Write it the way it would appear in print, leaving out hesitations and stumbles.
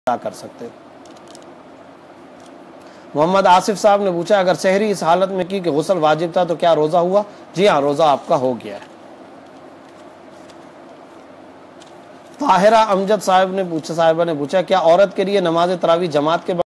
अदा कर सकते हो। मोहम्मद आसिफ साहब ने पूछा, अगर सहरी इस हालत में की कि गुस्ल वाजिब था तो क्या रोज़ा हुआ? जी हाँ, रोज़ा आपका हो गया है। ताहिरा अमजद साहबा ने पूछा, क्या औरत के लिए नमाज तरावी जमात के